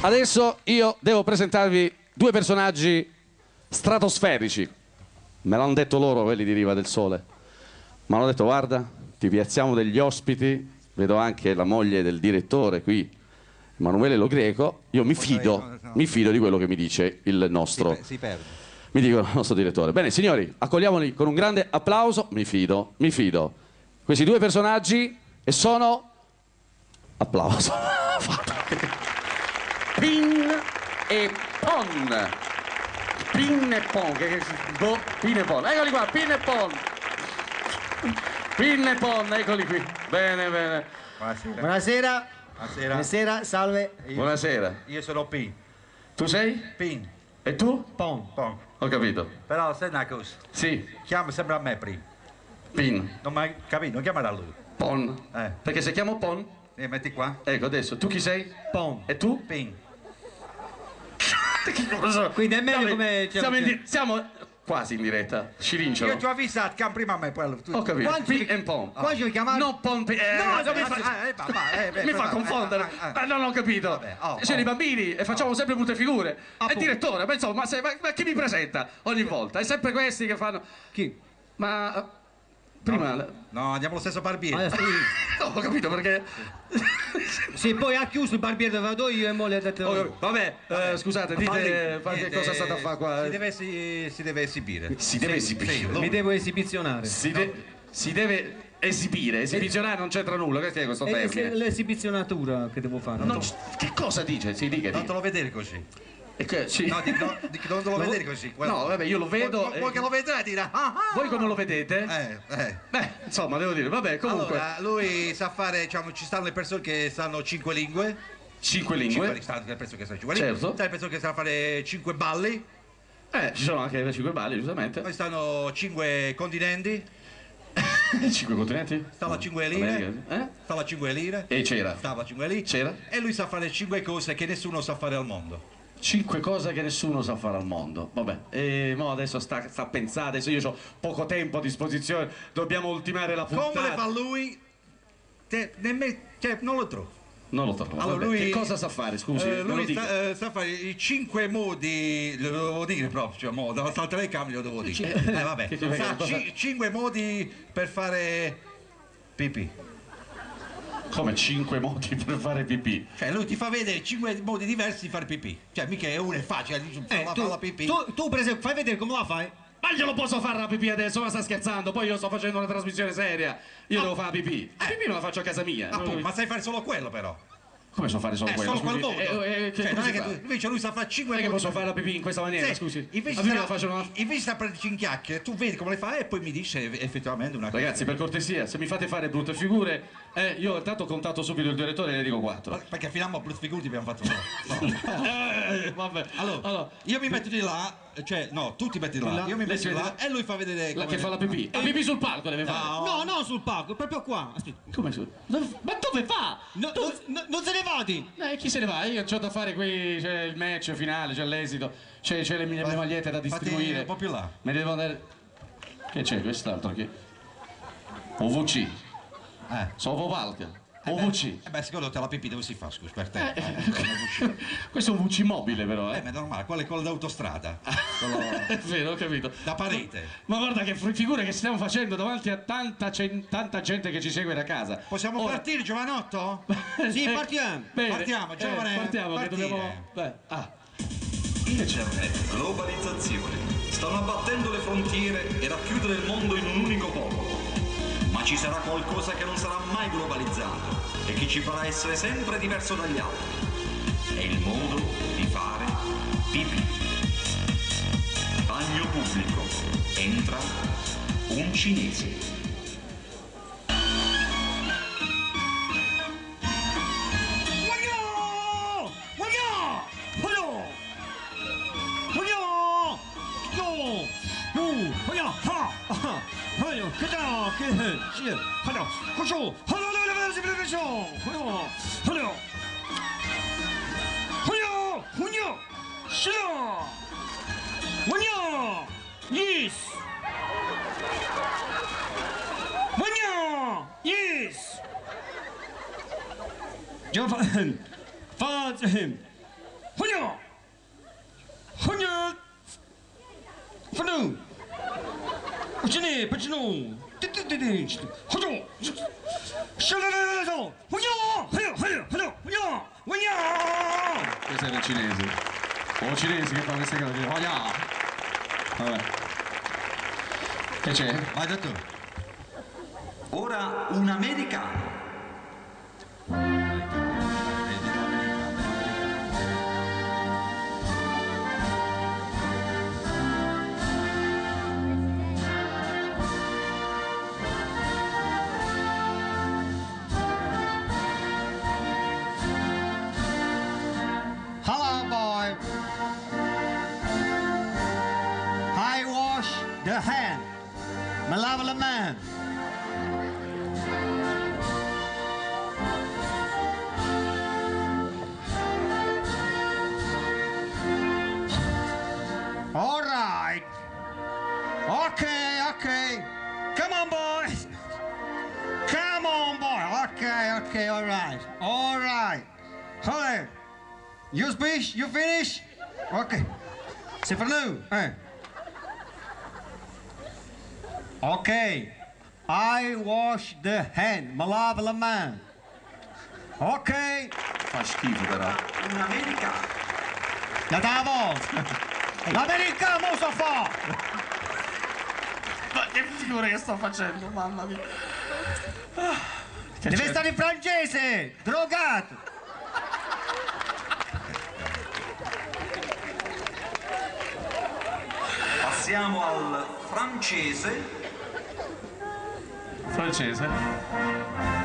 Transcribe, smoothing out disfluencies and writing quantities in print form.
Adesso io devo presentarvi due personaggi stratosferici. Me l'hanno detto loro, quelli di Riva del Sole. Mi hanno detto: guarda, ti piazziamo degli ospiti. Vedo anche la moglie del direttore qui, Emanuele Lo Greco. Io mi fido di quello che mi dice il nostro. Si perde. Mi dico il nostro direttore. Bene, signori, accogliamoli con un grande applauso. Mi fido. Questi due personaggi e sono... Applauso. Pin e Pon. Pin e Pon. Pin e Pon. Eccoli qua, Pin e Pon. Pin e Pon, eccoli qui. Bene, bene. Buonasera. Buonasera. Buonasera. Buonasera, salve. Buonasera. Io sono Pin. Tu sei? Pin. E tu? Pon. Pon. Ho capito. Però sai una cosa, Sì, chiama sempre a me prima. Pin. Non mi hai capito, non chiamare a lui. Pon. Perché se chiamo Pon... E metti qua. Ecco, adesso, tu chi sei? Pon. E tu? Pin. Che cosa? Quindi è meglio come... Siamo quasi in diretta. Scirinciolo. Io ti ho avvisato, chiama prima a me, poi Ho capito. Pin e Pon. Qua ci vuoi chiamare? No, Pon... mi fa confondere. Non ho capito. Vabbè, C'erano i bambini e facciamo sempre brutte figure. È Appunto. direttore, ma insomma, ma chi mi presenta ogni volta? È sempre questi che fanno... Chi? Ma... Prima... No, andiamo allo stesso barbiere. Ah, sì. No, ho capito perché... Sì, poi ha chiuso il barbiere dove vado io e mo le ha detto... Vabbè, scusate, dite che cosa è stata a fare qua. Si deve esibire. Si deve esibire. Sì, Mi devo esibizionare. Si deve esibire. Esibizionare non c'entra nulla, che è questo È termine? l'esibizionatura che devo fare. Che cosa dice? Si dica. Non te lo vedere così. Sì. No, non te lo vedere così. No, vabbè, io lo vedo. Vuoi che lo vedrai dirà. Voi come lo vedete? Beh, insomma, devo dire, vabbè, comunque. Allora, lui sa fare, diciamo, ci stanno le persone che sanno 5 lingue. 5 lingue? Stanno le persone che sanno 5 Certo. lingue. Stanno le persone che sanno fare 5 balli. Ci sono anche le 5 balli, giustamente. Poi stanno 5 continenti. 5 continenti? Stava a 5 lire. Stava a 5 lire. E c'era. Stava a 5 lire. C'era. E lui sa fare 5 cose che nessuno sa fare al mondo. 5 cose che nessuno sa fare al mondo. Vabbè, e mo adesso sta a pensare, adesso io ho poco tempo a disposizione, dobbiamo ultimare la puntata. Come le fa lui? Non lo trovo. Non lo trovo. Allora, vabbè. lui, che cosa sa fare, scusi? me lo lui dica. sa fare i 5 modi, lo devo dire proprio, cioè, davanti alla telecamera lo devo dire. Vabbè, sa 5 modi per fare pipì. Come 5 modi per fare pipì? Cioè lui ti fa vedere 5 modi diversi di fare pipì. Cioè mica è uno è facile, fa la pipì. Tu per esempio fai vedere come la fai. Ma io lo posso fare la pipì adesso, ma sta scherzando? Poi io sto facendo una trasmissione seria. Io devo fare la pipì. La pipì me la faccio a casa mia. Appunto, ma sai fare solo quello però. Come so fare solo quello? Solo quel modo. Cioè, non è che invece lui sa fare 5 non è modi. che posso fare la pipì in questa maniera, Sì, scusi. invece sta per in chiacchiere, tu vedi come le fai e poi mi dice effettivamente una cosa. Ragazzi, per cortesia, se mi fate fare brutte figure, io intanto ho contato subito il direttore e le dico 4. Perché fino a brutte figure abbiamo fatto no. Vabbè. Allora, io mi metto di là, cioè no, tu ti metti di là, io mi metto di là e lui fa vedere La che fa la pipì. La pipì sul palco deve fare. No, no, sul palco, proprio qua. Aspetta. Come sul? Ma dove fa? Non se ne vadi. Chi se ne va? Io c'ho da fare qui, c'è il match finale, c'è l'esito, c'è le mie magliette da distribuire. Un po' più là. Mi devo andare. Che c'è quest'altro che? OVC. Sovo Valga. OVC. Beh, secondo te la pipì dove si fa, scusa, per te? Questo è un VC mobile però, ma è normale, quello d'autostrada. È vero, ho capito. Da parete. Ma guarda che figure che stiamo facendo davanti a tanta gente che ci segue da casa. Possiamo partire, giovanotto? Sì, partiamo. Bene. Partiamo, giovane. Partiamo, che dobbiamo... Internet, globalizzazione, stanno abbattendo le frontiere e racchiudere il mondo in un unico popolo. Ma ci sarà qualcosa che non sarà mai globalizzato e che ci farà essere sempre diverso dagli altri. È il modo di fare pipì. Bagno pubblico. Entra un cinese. Hugno! Hugno! Fanu! Почини, почну! Hugno! Hugno! Questo era il cinese. O cinesi che fa queste cose. Vabbè. Che c'è? Vai dottore. Ora un americano. Hello, boy. I wash the hand. Malevolent man. All right. Okay. Come on, boys. Come on, boy. Okay, all right. Hold. You speak? You finish? Okay. C'est for nous. Okay. I wash the hand. Malevolent man. Okay. Fa schifo però. Un americano. La tavola. L'America mo so fa. Ma che figura che sto facendo, mamma mia. Deve stare in francese. Drogato. Passiamo al francese. Francese.